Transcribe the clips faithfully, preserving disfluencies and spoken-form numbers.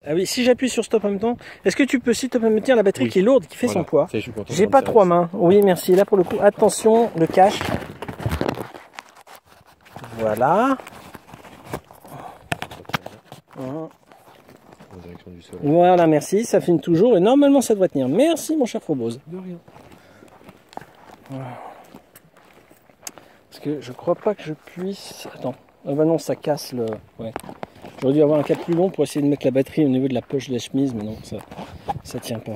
Ah oui, si j'appuie sur stop en même temps, est-ce que tu peux s'il te plaît me tenir la batterie oui. qui est lourde, qui fait voilà. son poids? J'ai pas trois mains. Oui, merci. Là pour le coup, attention, le cache. Voilà. Voilà, merci. Ça filme toujours et normalement ça doit tenir. Merci mon cher Frobose. De rien. Parce que je crois pas que je puisse. Attends. Ah bah non, ça casse le. Ouais. J'aurais dû avoir un câble plus long pour essayer de mettre la batterie au niveau de la poche de la chemise, mais non, ça, ça tient pas.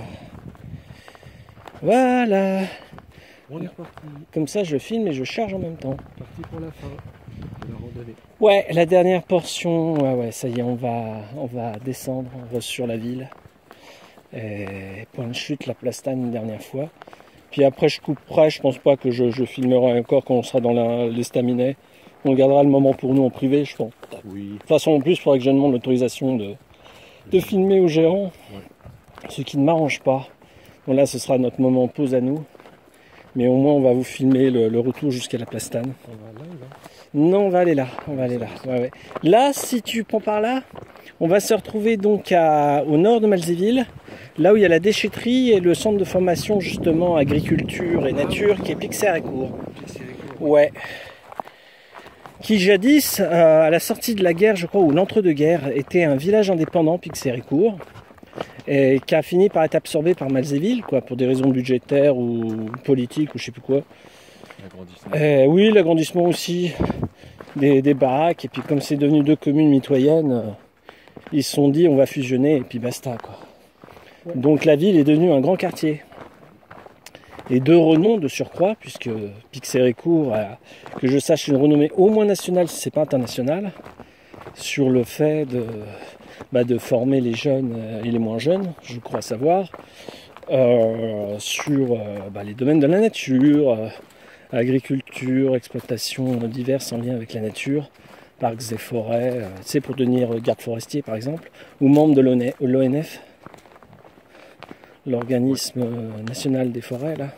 Voilà. On est reparti. Comme ça, je filme et je charge en même temps. Parti pour la fin de la randonnée. Ouais, la dernière portion. Ouais, ouais, ça y est, on va, on va descendre sur la ville. Et point de chute, la Plastane une dernière fois. Puis après, je couperai. Je pense pas que je, je filmerai encore quand on sera dans l'estaminet. On gardera le moment pour nous en privé, je pense. Oui. De toute façon, en plus, il faudrait que je demande l'autorisation de, de filmer au gérant. Ouais. Ce qui ne m'arrange pas. Bon, là, ce sera notre moment pause à nous. Mais au moins, on va vous filmer le, le retour jusqu'à la Plastane. On va là, là. Non, on va aller là. On va aller là. Ouais, ouais. Là, si tu prends par là, on va se retrouver donc à, au nord de Malzéville, là où il y a la déchetterie et le centre de formation justement agriculture et nature qui est Pixérécourt. Ouais. Qui jadis, euh, à la sortie de la guerre, je crois, ou l'entre-deux-guerres, était un village indépendant, Pixérécourt, et qui a fini par être absorbé par Malzéville, quoi, pour des raisons budgétaires ou politiques ou je sais plus quoi. Euh, oui, l'agrandissement aussi des, des baraques, et puis comme c'est devenu deux communes mitoyennes, euh, ils se sont dit on va fusionner et puis basta, quoi. Ouais. Donc la ville est devenue un grand quartier. Et de renom de surcroît, puisque Pixérécourt a, que je sache, une renommée au moins nationale, si ce n'est pas international, sur le fait de, bah, de former les jeunes et les moins jeunes, je crois savoir, euh, sur euh, bah, les domaines de la nature, euh, agriculture, exploitation diverses en lien avec la nature, parcs et forêts, euh, tu sais, pour devenir garde forestier par exemple, ou membre de l'O N F. L'organisme national des forêts, là.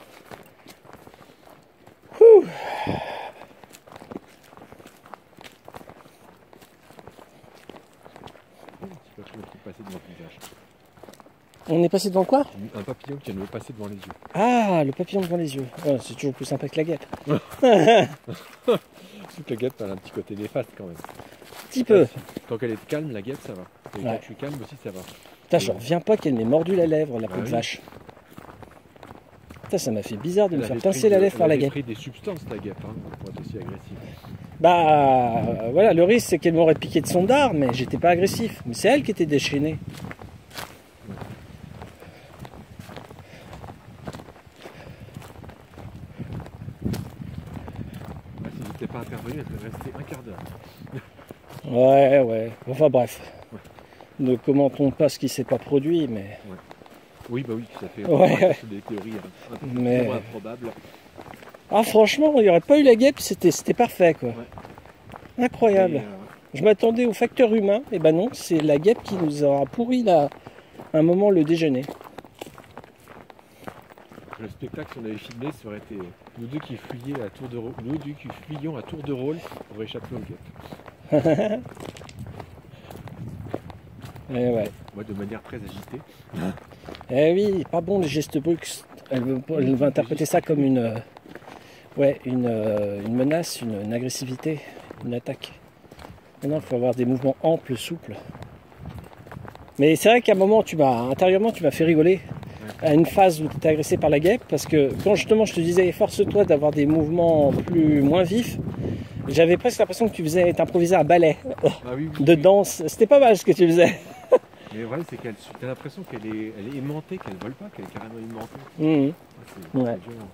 Ouh. On est passé devant quoi? Un papillon qui vient de me passer devant les yeux. Ah, le papillon devant les yeux. Ouais, c'est toujours plus sympa que la guêpe. La guêpe, elle a un petit côté néfaste quand même. Un petit peu. Tant qu'elle est calme, la guêpe, ça va. Et ouais. quand je suis calme aussi, ça va. Putain, je reviens pas qu'elle m'ait mordu la lèvre, la peau bah de oui. vache. Putain, ça m'a fait bizarre de elle me faire pincer la lèvre de, par la guêpe. Elle a pris des substances, la guêpe, hein, pour être aussi agressive. Bah, euh, voilà, le risque, c'est qu'elle m'aurait piqué de son dard, mais j'étais pas agressif. Mais c'est elle qui était déchaînée. Ouais. Ouais, si j'étais pas intervenu, elle serait restée un quart d'heure. Ouais, ouais. Enfin bref. Ouais. Ne commentons pas ce qui s'est pas produit, mais... Ouais. Oui, bah oui, ça fait ouais. des théories hein, mais... improbables. Ah franchement, il n'y aurait pas eu la guêpe, c'était parfait quoi. Ouais. Incroyable. Et, euh... Je m'attendais au facteur humain, et ben non, c'est la guêpe qui nous aura pourri là, un moment le déjeuner. Le spectacle qu'on avait filmé, ça aurait été nous deux qui fuyions à tour de rôle, nous deux qui fuyions à tour de rôle pour échapper aux guêpes. Et ouais. Moi de manière très agitée. Eh oui, pas bon les gestes brusques. Elle veut, elle veut interpréter ça comme une, euh, ouais, une, euh, une menace, une, une agressivité, une attaque. Non, il faut avoir des mouvements amples, souples. Mais c'est vrai qu'à un moment, tu m'as intérieurement, tu m'as fait rigoler. Ouais. À une phase où tu étais agressé par la guêpe, parce que quand justement je te disais, force-toi d'avoir des mouvements plus moins vifs, j'avais presque l'impression que tu faisais, t'improvisais un ballet ah oui, oui, de oui. danse. C'était pas mal ce que tu faisais. Mais vrai, c'est qu'elle, t'as l'impression qu'elle est, elle est aimantée, qu'elle vole pas, qu'elle est carrément aimantée. Mmh. C'est ouais. violent.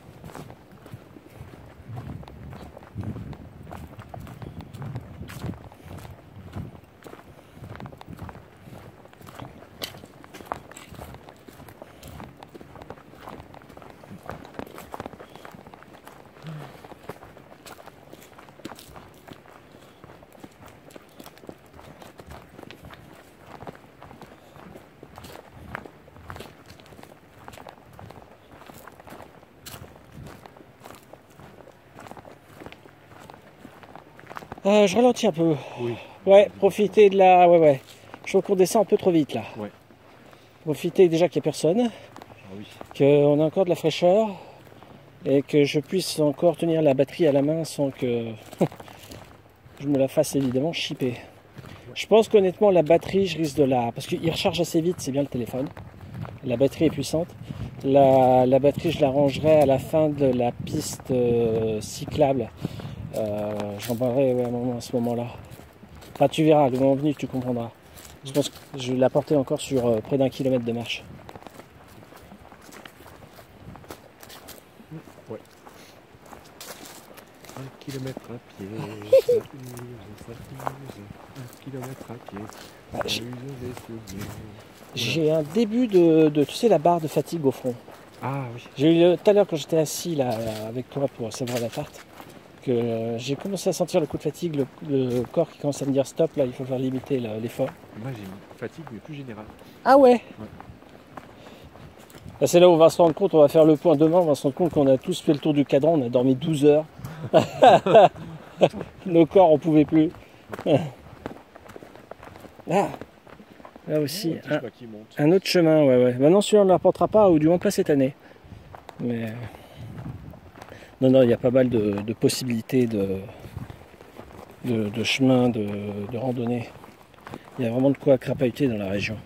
Euh, je ralentis un peu. Oui. Ouais, profiter de la... Ouais, ouais. Je trouve qu'on descend un peu trop vite là. Ouais. Profiter déjà qu'il n'y a personne, Ah oui. qu'on a encore de la fraîcheur et que je puisse encore tenir la batterie à la main sans que je me la fasse évidemment chipper. Je pense qu'honnêtement la batterie je risque de la... parce qu'il recharge assez vite, c'est bien le téléphone. La batterie est puissante. La, la batterie je la rangerai à la fin de la piste euh, cyclable. Euh, J'en parlerai ouais, à, un moment, à ce moment-là. Enfin tu verras, le moment venu tu comprendras. Je pense que je vais la porter encore sur euh, près d'un kilomètre de marche. Ouais. Un kilomètre à pied, ça s'amuse, ça s'amuse. Un kilomètre à pied, Ah, ça j'ai- amuse des souvenirs. J'ai un début de, de, tu sais, la barre de fatigue au front. Ah oui. J'ai eu euh, tout à l'heure quand j'étais assis là avec toi pour savourer la tarte, que euh, j'ai commencé à sentir le coup de fatigue, le, le corps qui commence à me dire stop, là il faut faire limiter là, l'effort. Moi j'ai une fatigue mais plus générale. Ah ouais, Ouais. Là, c'est là où on va se rendre compte, on va faire le point demain, on va se rendre compte qu'on a tous fait le tour du cadran, on a dormi douze heures. Nos corps on pouvait plus. Ah, là aussi, Un petit un, chemin qui monte. un autre chemin, ouais ouais. Maintenant celui-là on ne le reportera pas, ou du moins pas cette année. Mais non, non, il y a pas mal de, de possibilités de, de, de chemins, de, de randonnée. Il y a vraiment de quoi crapahuter dans la région.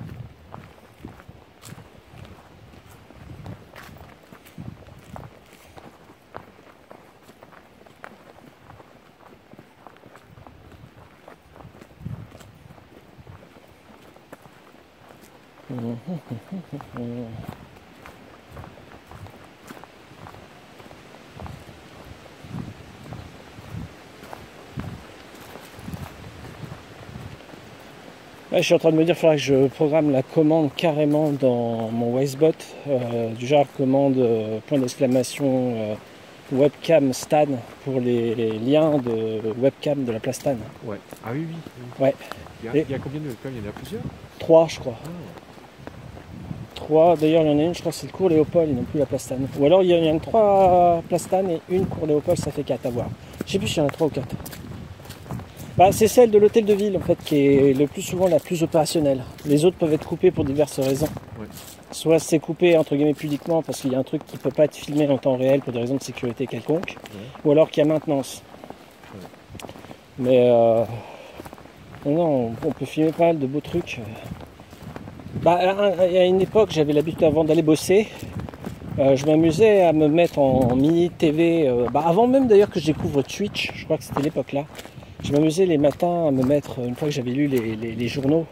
Ouais, je suis en train de me dire qu'il faudrait que je programme la commande carrément dans mon Wisebot. Euh, du genre commande euh, point d'exclamation euh, webcam Stan pour les, les liens de webcam de la place Stan. Ouais. Ah oui, oui. oui. Ouais. Il y, a, Et- il y a combien de webcams? Il y en a plusieurs? Trois je crois. Ah. Trois, d'ailleurs il y en a une, je crois que c'est le cours Léopold et non plus la place Stan. Ou alors il y en a une trois place Stan et une cours Léopold, ça fait quatre à voir. Je sais plus s'il y en a trois ou quatre. Bah, c'est celle de l'hôtel de ville en fait qui est le plus souvent la plus opérationnelle. Les autres peuvent être coupés pour diverses raisons. Ouais. Soit c'est coupé entre guillemets pudiquement parce qu'il y a un truc qui ne peut pas être filmé en temps réel pour des raisons de sécurité quelconque, Ouais. ou alors qu'il y a maintenance. Ouais. Mais euh, non, on peut filmer pas mal de beaux trucs. Bah, à, à une époque, j'avais l'habitude avant d'aller bosser. Euh, je m'amusais à me mettre en mini T V, euh, bah, avant même d'ailleurs que je découvre Twitch, je crois que c'était l'époque là. Je m'amusais les matins à me mettre, une fois que j'avais lu les, les, les journaux,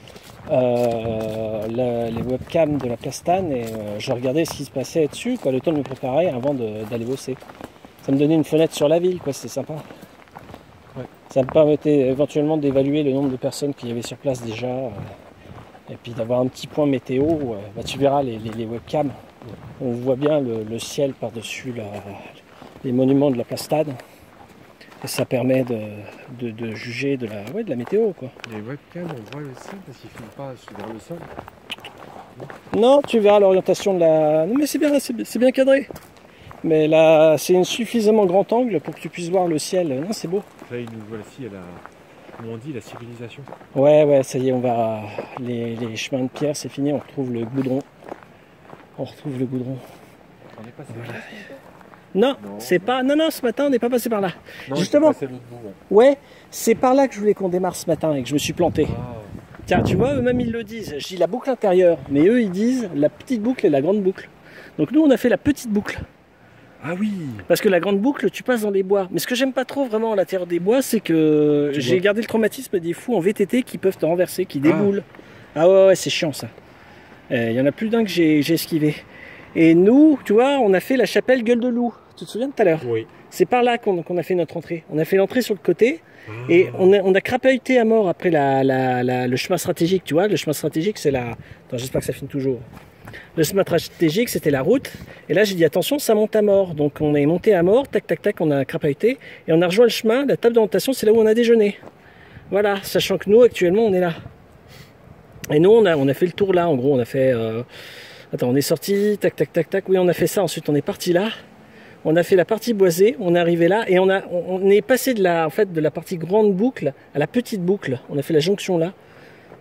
euh, la- les webcams de la place Stan et euh, je regardais ce qui se passait dessus, quoi, le temps de me préparer avant de- d'aller bosser. Ça me donnait une fenêtre sur la ville, quoi, c'était sympa. Ouais. Ça me permettait éventuellement d'évaluer le nombre de personnes qu'il y avait sur place déjà, euh, et puis d'avoir un petit point météo. euh, bah, tu verras les, les- les webcams, on voit bien le, le ciel par-dessus la- les monuments de la place Stan. Et ça permet de, de, de juger de la, ouais, de la météo, quoi. Les webcams, on voit le sol parce qu'ils ne filment pas vers le sol. Non, tu verras l'orientation de la... Non mais c'est bien, c'est bien, c'est bien cadré. Mais là, c'est un suffisamment grand angle pour que tu puisses voir le ciel. Non, c'est beau. Là, ils nous voici à la, comment on dit, la civilisation. Ouais, ouais, ça y est, on va... Les, les chemins de pierre, c'est fini, on retrouve le goudron. On retrouve le goudron. On est passé Voilà. là. Non, Non. c'est pas... Non, non, ce matin, on n'est pas passé par là. Non, Justement. c'est l'autre bout. hein. Ouais, c'est par là que je voulais qu'on démarre ce matin et que je me suis planté. Ah, Tiens, tu vois, eux-mêmes ils le disent. Je dis la boucle intérieure, mais eux ils disent la petite boucle et la grande boucle. Donc nous on a fait la petite boucle. ah oui. Parce que la grande boucle, tu passes dans les bois. Mais ce que j'aime pas trop vraiment à l'intérieur des bois, c'est que Tu j'ai vois. gardé le traumatisme des fous en V T T qui peuvent te renverser, qui déboulent. Ah, ouais, ouais, c'est chiant ça. Il y en a plus d'un que j'ai j'ai esquivé. Et nous, tu vois, on a fait la chapelle Gueule de Loup. Tu te souviens de tout à l'heure? Oui. C'est par là qu'on qu'on a fait notre entrée. On a fait l'entrée sur le côté. Ah. Et on a, on a crapahuté à mort après la, la- la- le chemin stratégique, tu vois. Le chemin stratégique, c'est la... Attends, j'espère que ça finit toujours. Le chemin stratégique, c'était la route. Et là, j'ai dit, attention, ça monte à mort. Donc, on est monté à mort, tac, tac, tac, on a crapahuté. Et on a rejoint le chemin. La table d'orientation, c'est là où on a déjeuné. Voilà, sachant que nous, actuellement, on est là. Et nous, on a, on a fait le tour là. En gros, on a fait... euh, Attends, on est sorti, tac, tac, tac, tac. Oui, on a fait ça. Ensuite, on est parti là. On a fait la partie boisée, on est arrivé là et on a on est passé de la en fait de la partie grande boucle à la petite boucle. On a fait la jonction là.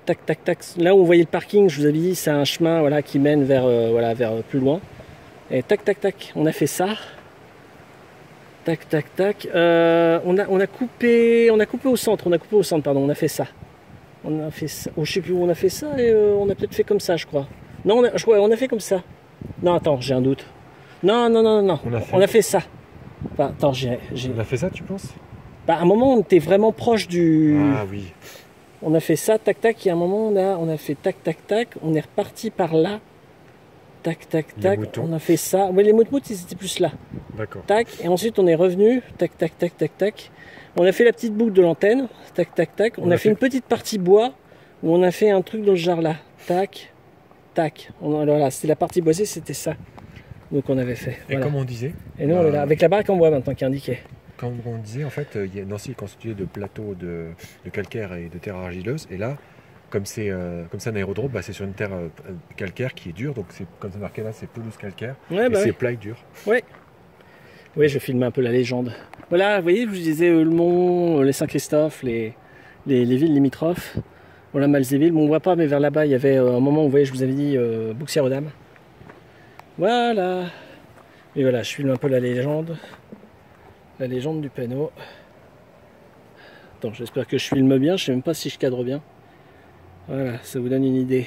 tac, tac, tac. Là où on voyait le parking, je vous avais dit, c'est un chemin voilà, qui mène vers, euh, voilà, vers plus loin. Et tac, tac, tac, on a fait ça. Tac, tac, tac. Euh, on, a, on a coupé, on a coupé au centre, on a coupé au centre, pardon, on a fait ça. On a fait ça. Oh, je sais plus où on a fait ça et euh, on a peut-être fait comme ça, je crois. Non, on a, je crois, on a fait comme ça. Non, attends, j'ai un doute. Non, non, non, non, On a fait, on a fait ça. Enfin, attends, j'ai, j'ai... On a fait ça, tu penses? Bah, à un moment, on était vraiment proche du. Ah oui. On a fait ça, tac, tac. Et à un moment, on a, on a fait tac, tac, tac. On est reparti par là. Tac, tac, Les tac. moutons. On a fait ça. Ouais, les moutons, ils étaient plus là. D'accord. Tac. Et ensuite, on est revenu. Tac, tac, tac, tac, tac. On a fait la petite boucle de l'antenne. Tac, tac, tac. On, On a, a fait fait- une petite partie bois où on a fait un truc dans le genre là. Tac, tac. On, voilà, c'était la partie boisée, c'était ça. Donc on avait fait. Et Voilà. comme on disait, Et nous, on est là, euh, avec la barque en bois maintenant qui est indiquée. comme on disait, en fait, euh, il y a- Nancy est constituée de plateaux de, de calcaire et de terre argileuse. Et là, comme c'est euh, comme c'est un aérodrome, bah, c'est sur une terre euh, calcaire qui est dure. Donc c'est comme c'est marqué là, c'est pelouse calcaire. Ouais, et bah c'est oui. plat et dur. Oui, je filme un peu la légende. Voilà, vous voyez, je vous disais euh, le Mont, euh, les Saint-Christophe, les, les, les villes limitrophes. Voilà, Malzéville. Bon, on voit pas, mais vers là-bas, il y avait euh, un moment où, vous voyez, je vous avais dit euh, Bouxières-aux-Dames. Voilà. Et voilà, je filme un peu la légende. La légende du panneau. Attends, j'espère que je filme bien. Je sais même pas si je cadre bien. Voilà, ça vous donne une idée.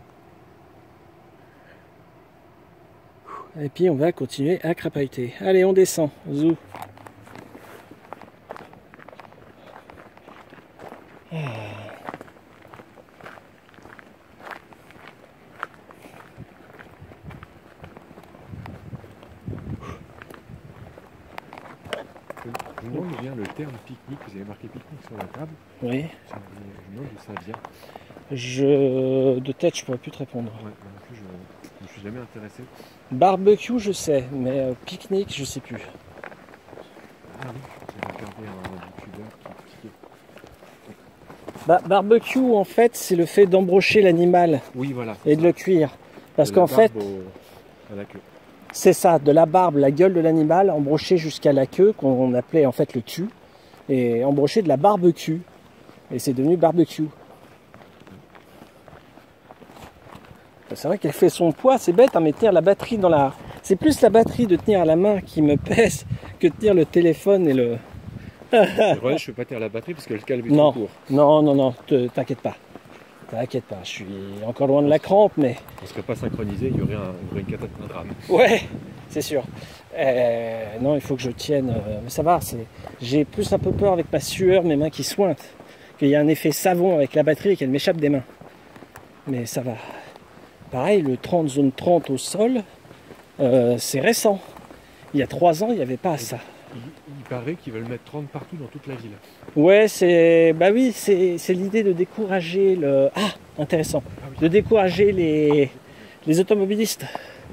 Et puis on va continuer à crapahuter. Allez, on descend. Zou. Je me demande d'où vient le terme pique-nique. Vous avez marqué pique-nique sur la table. Oui. Je me demande d'où ça vient. Je... De tête, je pourrais plus te répondre. Ouais, moi non plus, je ne me suis jamais intéressé. Barbecue, je sais, mais euh, pique-nique, je sais plus. Ah oui, j'ai regardé un youtubeur qui piquait. Bah, barbecue, en fait, c'est le fait d'embrocher l'animal Oui, voilà. c'est et de ça. le cuire. Parce De la qu'en fait, barbe au- à la queue. c'est ça, de la barbe, la gueule de l'animal, embrochée jusqu'à la queue, qu'on appelait en fait le cul, et embroché de la barbecue. Et c'est devenu barbecue. C'est vrai qu'elle fait son poids, c'est bête, hein, mais tenir la batterie dans la... C'est plus la batterie de tenir à la main qui me pèse que de tenir le téléphone et le... C'est vrai, je ne peux pas tenir la batterie parce que le câble est Non. trop court. Non, non, non, te- t'inquiète pas. T'inquiète pas, je suis encore loin de la crampe, mais... On ne serait pas synchronisé, il y aurait un, il y aurait une catastrophe, un drame. Ouais, c'est sûr. Euh, non, il faut que je tienne. euh, mais ça va, c'est... j'ai plus un peu peur avec ma sueur, mes mains qui sointent, qu'il y a un effet savon avec la batterie et qu'elle m'échappe des mains. Mais ça va. Pareil, le trente, zone trente au sol, euh, c'est récent. Il y a trois ans, il n'y avait pas ça. Il, il paraît qu'ils veulent mettre trente partout dans toute la ville. Ouais, c'est... Bah oui, c'est, c'est l'idée de décourager le... Ah, intéressant. Ah oui. De décourager les, les automobilistes.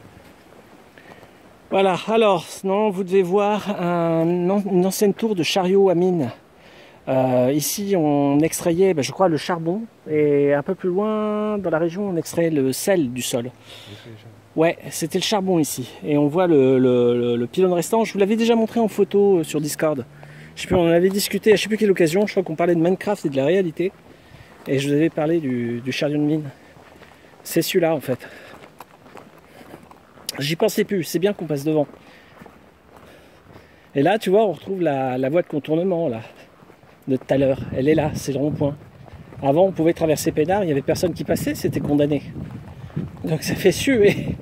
Voilà, alors, non, vous devez voir un- une ancienne tour de chariot à mine. Euh, ici, on extrayait, ben, je crois, le charbon, et un peu plus loin, dans la région, on extrayait le sel du sol. Ouais, c'était le charbon ici, et on voit le, le, le, le pylône restant. Je vous l'avais déjà montré en photo euh, sur Discord. Je sais plus, on en avait discuté à je sais plus quelle occasion. Je crois qu'on parlait de Minecraft et de la réalité, et je vous avais parlé du, du chariot de mine. C'est celui-là, en fait. J'y pensais plus, c'est bien qu'on passe devant. Et là, tu vois, on retrouve la, la voie de contournement, là, de tout à l'heure. Elle est là, c'est le rond-point. Avant, on pouvait traverser Pénard, il n'y avait personne qui passait, c'était condamné. Donc ça fait suer.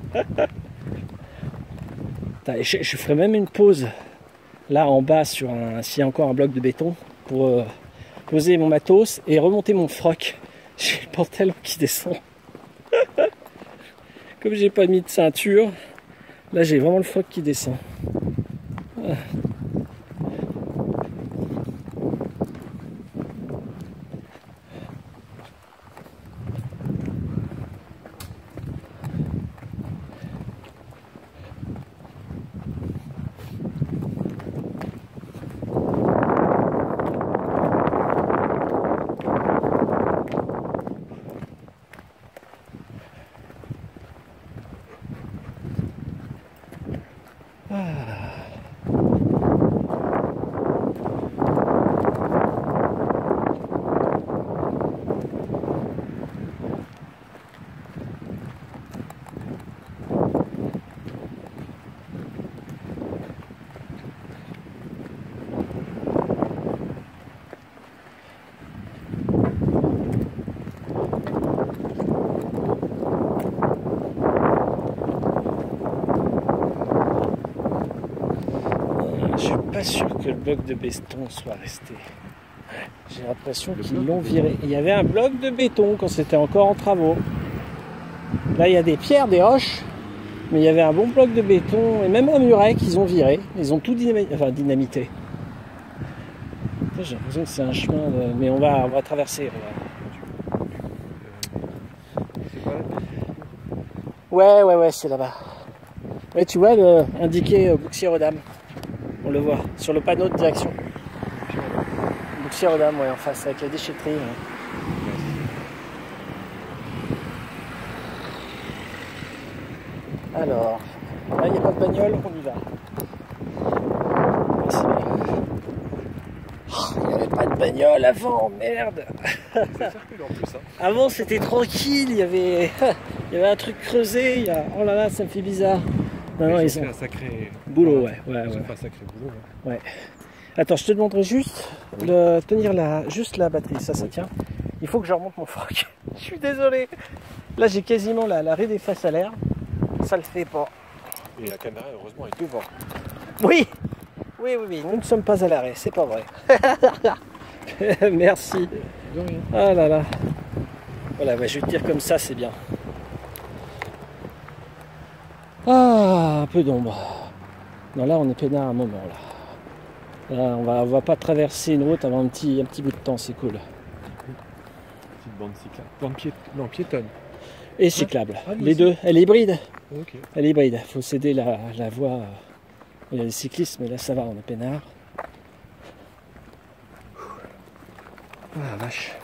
je, je ferai même une pause, là en bas, sur un, s'il y a encore un bloc de béton, pour euh, poser mon matos et remonter mon froc. J'ai le pantalon qui descend. Comme j'ai pas mis de ceinture, là j'ai vraiment le froc qui descend. Ah. Ah. que le bloc de béton soit resté. J'ai l'impression Le qu'ils bloc l'ont de viré. Il y avait un bloc de béton quand c'était encore en travaux. Là, il y a des pierres, des roches, mais il y avait un bon bloc de béton et même un muret qu'ils ont viré. Ils ont tout dynamité. Enfin, dynamité. J'ai l'impression que c'est un chemin, de... mais on va, on va traverser. On va... C'est pas là? Ouais, ouais, ouais, c'est là-bas. Ouais, tu vois, le, indiqué euh, Bouxières-aux-Dames. On le voit sur le panneau de direction. Bouxières-aux-Dames, ouais, en face, avec la déchetterie. Ouais. Alors, là, il n'y a pas de bagnole, on y va. Merci bien. Oh, il n'y avait pas de bagnole avant, merde. C'est circule en plus. Hein. Avant, c'était tranquille, il y avait, il y avait un truc creusé. Il y a... Oh là là, ça me fait bizarre. Non, non, ils, ils ont ont fait un sacré boulot, ouais, ouais, Ils ont ouais. fait un sacré boulot. Hein. Ouais. Attends, je te demanderai juste de tenir la, juste la batterie, ça, ça tient. Il faut que je remonte mon froc. Je suis désolé. Là, j'ai quasiment la, la raie des faces à l'air. Ça le fait pas. Et la caméra, heureusement, est devant. Oui, oui, oui, oui. Nous ne sommes pas à l'arrêt, c'est pas vrai. Merci. De rien. Ah là là. Voilà, bah, je vais te dire comme ça, c'est bien. Ah, un peu d'ombre. Non, là, on est peinard à un moment, là. Là, on va, on va pas traverser une route avant un petit, un petit bout de temps, c'est cool. Petite bande cyclable. Bande pié... Non, piétonne. Et cyclable. Ah, oui, Les aussi. deux. Elle est hybride. Ok. Elle est hybride. Il faut céder la, la voie. Il y a des cyclistes, mais là, ça va, on est peinard. Ah, la vache.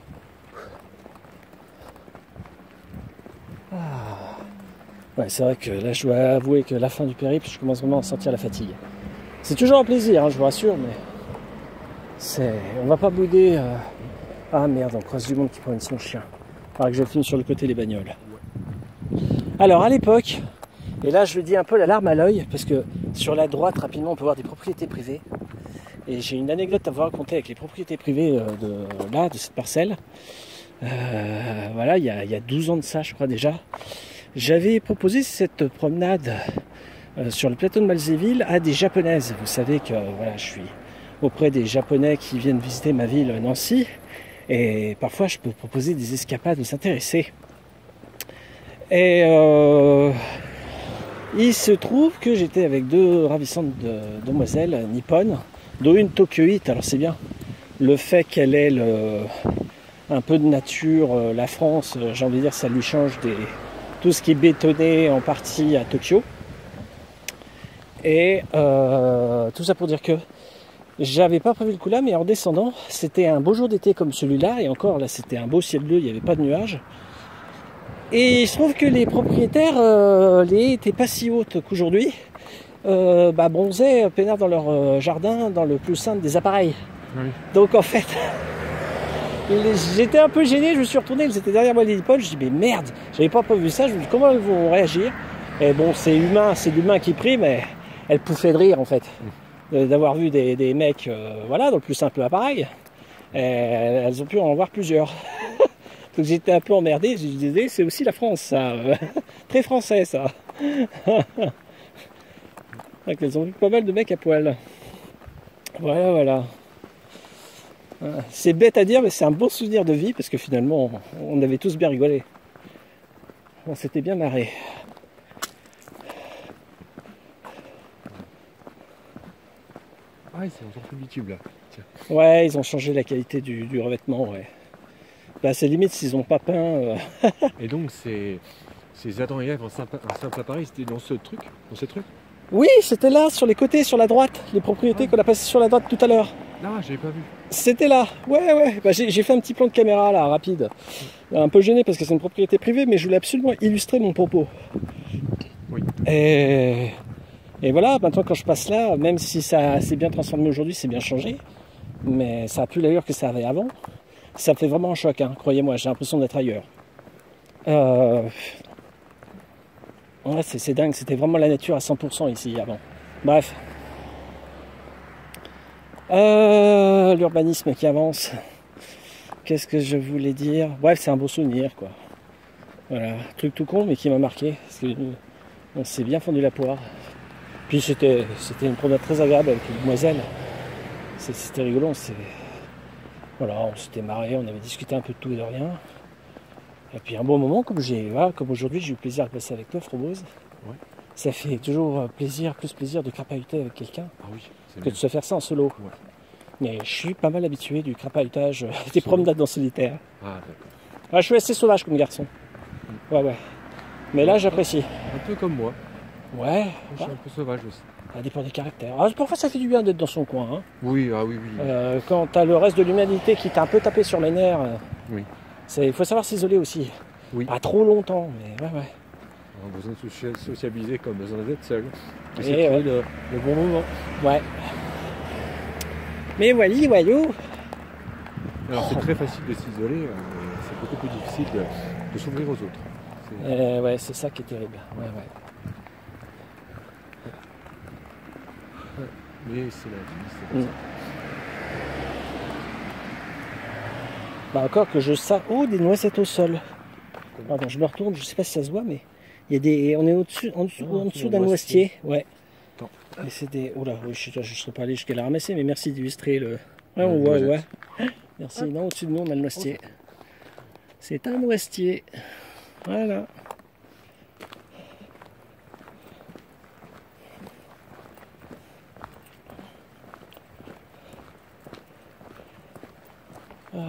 Ah. Ouais, c'est vrai que là, je dois avouer que la fin du périple, je commence vraiment à sentir la fatigue. C'est toujours un plaisir, hein, je vous rassure, mais c'est, on va pas bouder. Euh... Ah merde, on croise du monde qui prend son chien. Il faudra que je filme sur le côté les bagnoles. Alors à l'époque, et là je le dis un peu la larme à l'œil, parce que sur la droite rapidement on peut voir des propriétés privées. Et j'ai une anecdote à vous raconter avec les propriétés privées de là, de cette parcelle. Euh, voilà, il y, a, il y a douze ans de ça, je crois déjà. J'avais proposé cette promenade euh, sur le plateau de Malzéville à des Japonaises. Vous savez que voilà, je suis auprès des Japonais qui viennent visiter ma ville Nancy. Et parfois, je peux proposer des escapades aux intéressés. Et euh, il se trouve que j'étais avec deux ravissantes de, demoiselles nippones, dont une tokyoïte. Alors c'est bien, le fait qu'elle ait le, un peu de nature, euh, la France, euh, j'ai envie de dire, ça lui change des, tout ce qui est bétonné en partie à Tokyo. Et euh, tout ça pour dire que j'avais pas prévu le coup là, mais en descendant, c'était un beau jour d'été comme celui-là, et encore là c'était un beau ciel bleu, il n'y avait pas de nuages. Et il se trouve que les propriétaires, euh, les haies n'étaient pas si hautes qu'aujourd'hui, euh, bah, bronzaient peinard dans leur euh, jardin, dans le plus simple des appareils. Oui. Donc en fait, j'étais un peu gêné, je me suis retourné, elles étaient derrière moi les épaules, je dis mais merde, j'avais pas prévu ça, je me dis comment elles vont réagir. Et bon, c'est humain, c'est l'humain qui prie, mais elles pouffaient de rire en fait. D'avoir vu des, des mecs euh, voilà, dans le plus simple appareil. Et elles ont pu en voir plusieurs. Donc j'étais un peu emmerdé, je disais c'est aussi la France ça. Très français ça. Donc elles ont vu pas mal de mecs à poil. Voilà, voilà. C'est bête à dire, mais c'est un beau souvenir de vie parce que finalement on avait tous bien rigolé. On s'était bien marré. Ah, ils ont sorti du tube là. Tiens. Ouais, ils ont changé la qualité du, du revêtement, ouais. Bah, c'est limite s'ils n'ont pas peint. Euh... Et donc, c'est ces Adam et Ève en simple, un simple appareil, c'était dans ce truc, dans ce truc. Oui, c'était là, sur les côtés, sur la droite, les propriétés Ouais. qu'on a passées sur la droite tout à l'heure. Non, j'avais pas vu. C'était là, ouais, ouais. Bah, j'ai, j'ai fait un petit plan de caméra là, rapide. Un peu gêné parce que c'est une propriété privée, mais je voulais absolument illustrer mon propos. Oui. Et, et voilà, maintenant quand je passe là, même si ça s'est bien transformé aujourd'hui, c'est bien changé, mais ça a plus l'allure que ça avait avant. Ça me fait vraiment un choc, hein, croyez-moi, j'ai l'impression d'être ailleurs. Euh... Ouais, c'est, c'est dingue, c'était vraiment la nature à cent pour cent ici avant. Bref. Euh, l'urbanisme qui avance. Qu'est-ce que je voulais dire? Bref, c'est un beau souvenir, quoi. Voilà, truc tout con, mais qui m'a marqué. Parce que on s'est bien fendu la poire. Puis c'était, c'était une promenade très agréable avec les demoiselles. C'était rigolo, c'est... Voilà, on s'était marré, on avait discuté un peu de tout et de rien. Et puis un bon moment, comme j'ai, voilà, comme aujourd'hui j'ai eu plaisir de passer avec toi, Frobose. Ouais. Ça fait toujours plaisir, plus plaisir de crapahuter avec quelqu'un Ah oui, que bien. de se faire ça en solo. Ouais. Mais je suis pas mal habitué du crapahutage, des promenades en solitaire. Ah d'accord. Ah, je suis assez sauvage comme garçon. Ouais, ouais. Mais là, j'apprécie. Un peu comme moi. Ouais. Je suis un peu sauvage aussi. Ça dépend des caractères. Ah, parfois, ça fait du bien d'être dans son coin. Hein. Oui, ah oui, oui. Euh, quand t'as le reste de l'humanité qui t'a un peu tapé sur les nerfs, euh, Oui. il faut savoir s'isoler aussi. Oui. Pas trop longtemps, mais ouais, ouais. On a besoin de socia- sociabiliser comme besoin d'être seul. Et Essayer de trouver ouais. le, le bon moment. Ouais. Mais voilà, voyou. Alors c'est très facile de s'isoler, euh, mais c'est beaucoup plus difficile de, de s'ouvrir aux autres. C'est- Euh, ouais, c'est ça qui est terrible. Ouais, ouais. Mais c'est la vie, c'est comme Mm. ça. Bah encore que je sens... Oh, des noisettes au sol. Pardon, je me retourne, je sais pas si ça se voit, mais il y a des... On est au-dessus, en dessous, Ah, en c'est dessous un d'un noisetier. noisetier. Ouais. Attends. Et c'est des... Oh là, oui, je ne serais pas allé jusqu'à la ramasser, mais merci d'illustrer le... Ouais, Le on voit, noisette. ouais. Merci. Non, au-dessus de nous, on a le noisetier. C'est un noisetier. Voilà. Ah.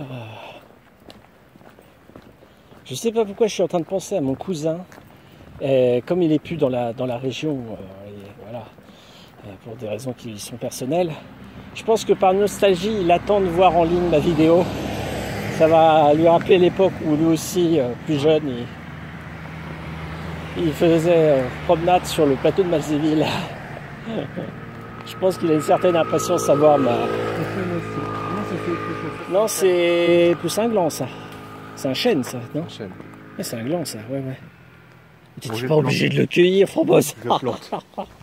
Je sais pas pourquoi je suis en train de penser à mon cousin. Et comme il est plus dans la, dans la région, euh, et voilà, euh, pour des raisons qui sont personnelles, je pense que par nostalgie, il attend de voir en ligne ma vidéo. Ça va lui rappeler l'époque où lui aussi, euh, plus jeune, il, il faisait euh, promenade sur le plateau de Malzéville. Je pense qu'il a une certaine impatience à voir ma... Non, c'est plus un gland, ça. C'est un chêne, ça, non? Chaîne. Ouais, c'est un gland, ça, ouais, ouais. Tu Bon, n'es je pas le obligé de le cueillir, Frobose. Je le plante.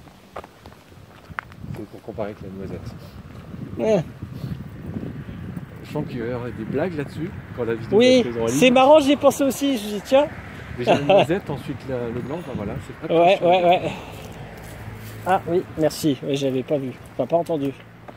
C'est pour comparer avec la noisette. Ouais. Je sens qu'il va y avoir des blagues là-dessus quand la vidéo Oui, va être en ligne. c'est marrant, j'y ai pensé aussi. Je me dis, tiens. Déjà la noisette, ensuite la- le blanc, ben voilà. C'est pas Ouais, très ouais, cher. ouais. Ah oui, merci. Oui, j'avais pas vu. Enfin, pas entendu.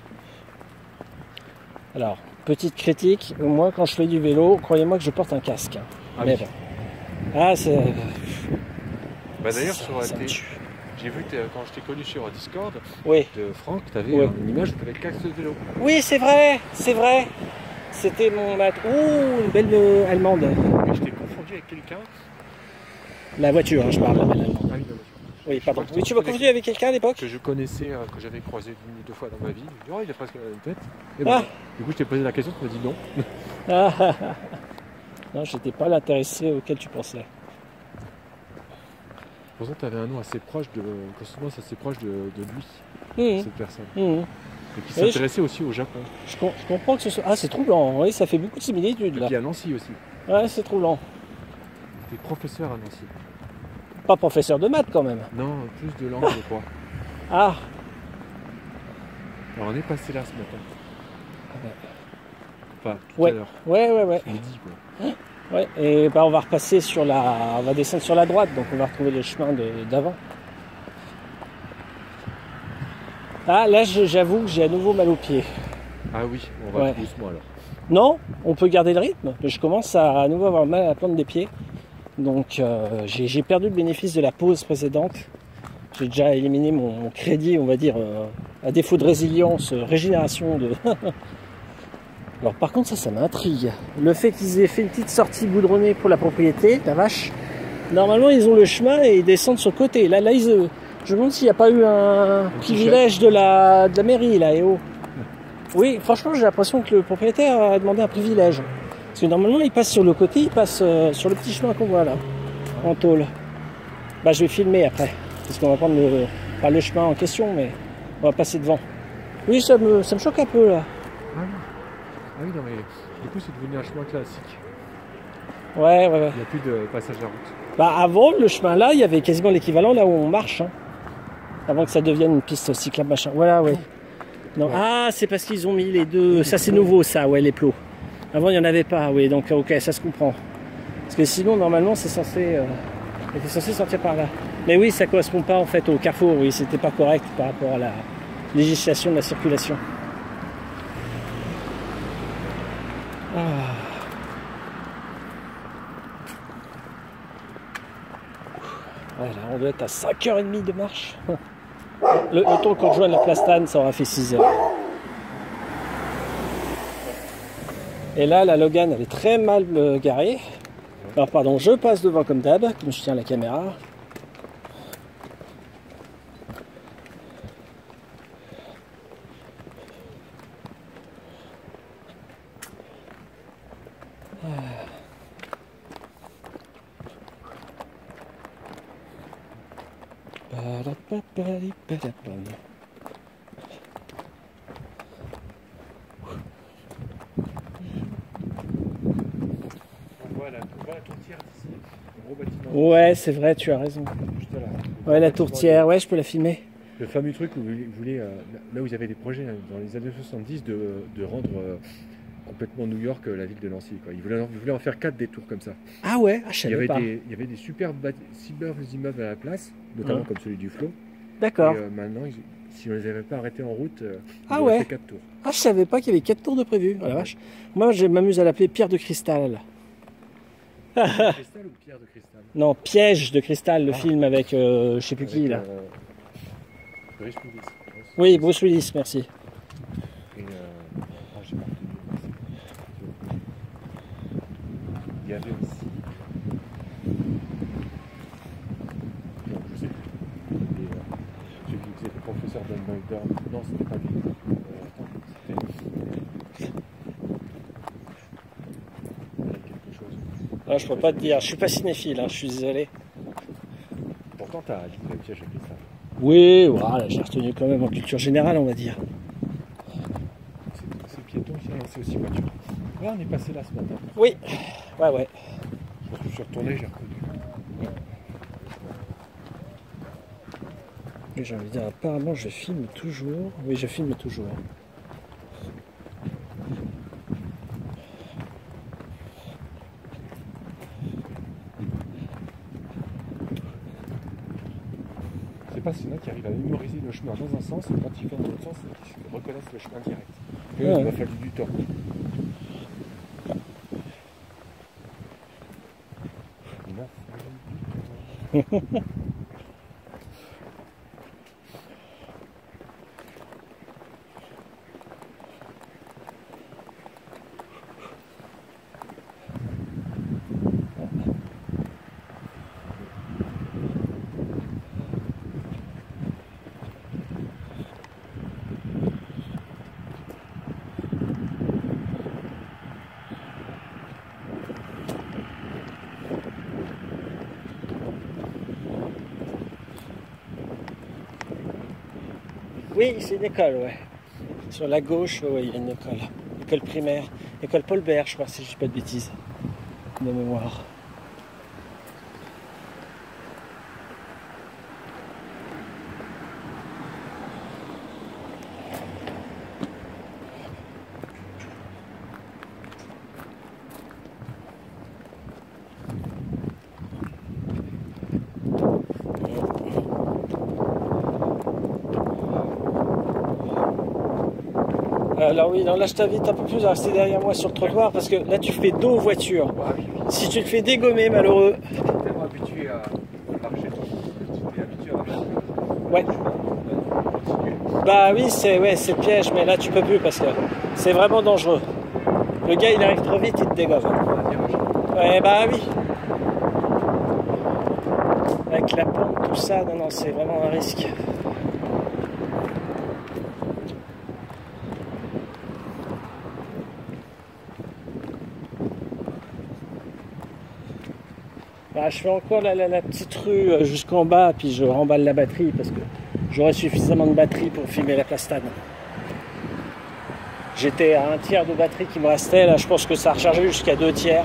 Alors, petite critique. Moi, quand je fais du vélo, croyez-moi que je porte un casque. Ah Mais oui. bon. Ah, c'est... Bah d'ailleurs, ça- sur ça me tes- tue. j'ai vu que t'es- quand je t'ai connu sur Discord Oui. de Franck, tu avais Ouais. une image où tu avais le casque de vélo. Oui, c'est vrai, c'est vrai. C'était mon mat. Oh, une belle euh, allemande. Et je t'ai confondu avec quelqu'un. La voiture, hein, je parle. La belle allemande. Ah oui, non, Oui, Je pardon. crois que Oui, tu tu m'as connais- confondu avec quelqu'un à l'époque? que je connaissais, euh, que j'avais croisé une ou deux fois dans ma vie. Je me dis, oh, il a presque la même tête. Et Ah. bon, du coup, je t'ai posé la question, tu m'as dit non. Ah, ah, ah. Non, j'étais pas l'intéressé auquel tu pensais. Pourtant, tu avais un nom assez proche de, consonance assez proche de, de lui, Mmh, cette personne. mmh. Et qui Oui, s'intéressait aussi au Japon. Je, com- je comprends que ce soit... Ah, c'est troublant. Oui, ça fait beaucoup de similitudes, Et là. puis à Nancy aussi. Ouais, c'est troublant. Tu es professeur à Nancy. Pas professeur de maths, quand même. Non, plus de langue, je crois. Ah, Alors, on est passé là ce matin. Enfin, tout Ouais. à l'heure. ouais, ouais, ouais. Midi, quoi. Ouais, et bah, on va repasser sur la... On va descendre sur la droite, donc on va retrouver le chemin de- d'avant. Ah, là, je- j'avoue que j'ai à nouveau mal aux pieds. Ah oui, on va Ouais. tout doucement alors. Non, on peut garder le rythme, mais je commence à, à nouveau avoir mal à la plante des pieds. Donc euh, j'ai j'ai perdu le bénéfice de la pause précédente. J'ai déjà éliminé mon, mon crédit, on va dire, euh, à défaut de résilience, euh, régénération de... Alors par contre ça, ça m'intrigue. Le fait qu'ils aient fait une petite sortie goudronnée pour la propriété, la vache, normalement ils ont le chemin et ils descendent sur le côté. Là, là ils, euh, je me demande s'il n'y a pas eu un privilège de la, de la mairie là, et oh. Oui, franchement j'ai l'impression que le propriétaire a demandé un privilège. Parce que normalement il passe sur le côté, il passe euh, sur le petit chemin qu'on voit là, en tôle. Bah je vais filmer après, parce qu'on va prendre le, pas le chemin en question, mais on va passer devant. Oui, ça me, ça me choque un peu là. Ah oui. Ah oui, non mais du coup c'est devenu un chemin classique. Ouais, ouais, ouais. Il n'y a plus de passage à route. Bah avant, le chemin là, il y avait quasiment l'équivalent là où on marche. Hein. Avant que ça devienne une piste cyclable machin. Voilà, ouais. Non. Ouais. Ah, c'est parce qu'ils ont mis les deux. Ça c'est nouveau ça, ouais, les plots. Avant il n'y en avait pas, oui, donc ok, ça se comprend. Parce que sinon normalement c'est censé. Euh, c'était censé sortir par là. Mais oui, ça correspond pas en fait au carrefour, oui, c'était pas correct par rapport à la législation de la circulation. Ah. Voilà, on doit être à cinq heures trente de marche. Le, le temps qu'on rejoigne la Plastane, ça aura fait six heures. Et là, la Logan, elle est très mal euh, garée. Alors, pardon, je passe devant comme d'hab, comme je tiens la caméra. Ouais, c'est vrai, tu as raison. Juste là. Ouais, la tourtière, ouais, je peux la filmer. Le fameux truc où vous voulez, euh, là où ils avaient des projets hein, dans les années soixante-dix de, de rendre euh, complètement New York euh, la ville de Nancy. Quoi. Ils, voulaient, ils voulaient en faire quatre des tours comme ça. Ah ouais, ah, je il, y savais avait pas. des, il y avait des superbes, superbes immeubles à la place, notamment Mmh. comme celui du Flot. D'accord. Et euh, maintenant, ils, si on les avait pas arrêtés en route, euh, ils Ah auraient ouais. fait quatre tours. Ah, je savais pas qu'il y avait quatre tours de prévu. Oh la vache. Moi, je m'amuse à l'appeler pierre de cristal. Cristal ou pierre de cristal? Non, piège de cristal, le Ah. film avec euh, je sais plus Avec, qui là. euh, Bruce Willis. Oui, Bruce Willis, merci. Et, euh, ah, j'ai pas retenu. Il y avait aussi. Non, je sais plus. Et, euh, celui qui était le professeur Dumbledore. Non, c'était pas lui. Euh, attends, c'était. Quelque chose. Ah, je peux pas te dire, je suis pas cinéphile, hein, je suis désolé. Pourtant, t'as dit le piège à cristal. Oui, voilà, j'ai retenu quand même en culture générale, on va dire. C'est- C'est piéton, c'est aussi voiture. Là, on est passé là ce matin. Oui, ouais, ouais. Je suis retourné, j'ai reconnu. Et j'ai envie de dire, apparemment, je filme toujours. Oui, je filme toujours. C'est pas s'il y en a qui arrivent à mémoriser le chemin dans un sens et quand ils font dans l'autre sens, ils reconnaissent le chemin direct. Et Ouais. il m'a fallu du temps. Il m'a fallu du temps. Oui, c'est une école, ouais. Sur la gauche, ouais, il y a une école. École primaire. École Paul Bert, je crois, si je dis pas de bêtises. De mémoire. Alors oui, non, là je t'invite un peu plus à rester derrière moi sur le trottoir parce que là tu fais dos aux voitures. Si tu te fais dégommer, malheureux. Je suis tellement habitué à marcher. Tu es habitué à marcher. Ouais. Bah oui, c'est ouais, c'est piège, mais là tu peux plus parce que c'est vraiment dangereux. Le gars il arrive trop vite, il te dégomme. Ouais, bah oui. Avec la pompe, tout ça, non, non, c'est vraiment un risque. Bah, je fais encore la, la, la petite rue jusqu'en bas, puis je remballe la batterie parce que j'aurai suffisamment de batterie pour filmer la Plastane. J'étais à un tiers de batterie qui me restait, là je pense que ça a rechargé jusqu'à deux tiers.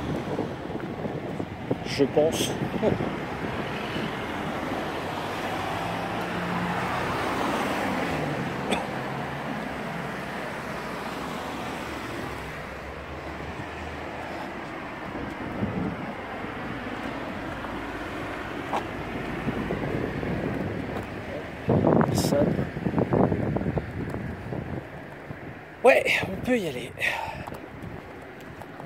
Je pense. Ça. Ouais, on peut y aller.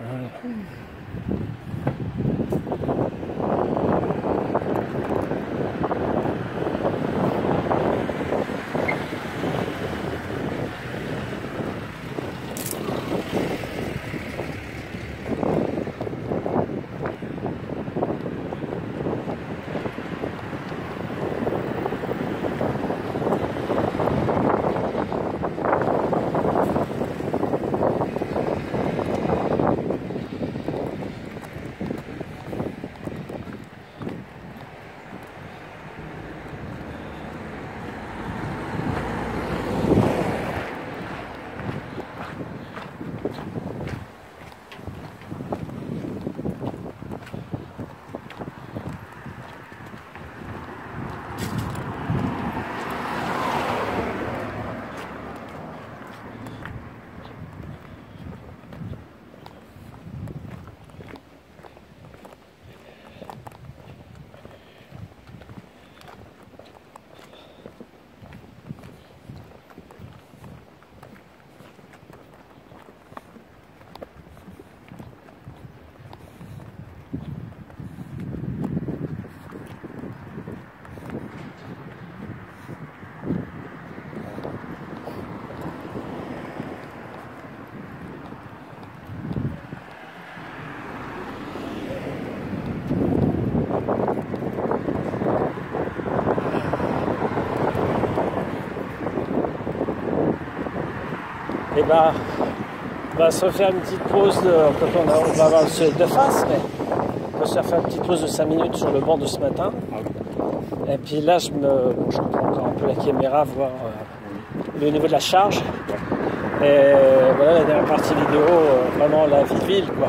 Et ben, on va se refaire une petite pause, de, on, a, on va avoir le soleil de face, mais on va se faire une petite pause de cinq minutes sur le banc de ce matin. Et puis là, je me, je reprends encore un peu la caméra, voir euh, le niveau de la charge. Et voilà la dernière partie vidéo, euh, vraiment la ville-ville, quoi.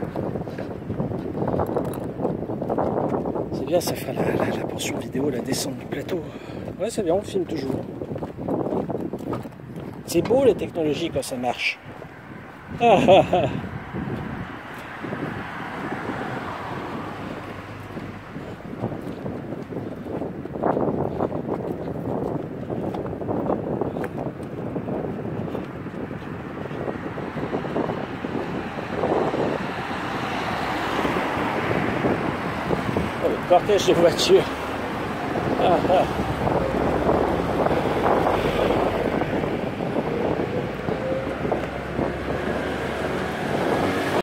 C'est bien, ça fera la, la, la portion vidéo, la descente du plateau. Ouais, c'est bien, on filme toujours. C'est beau les technologies quand ça marche. Ah, ah, ah. Le cortège de voitures. Ah, ah.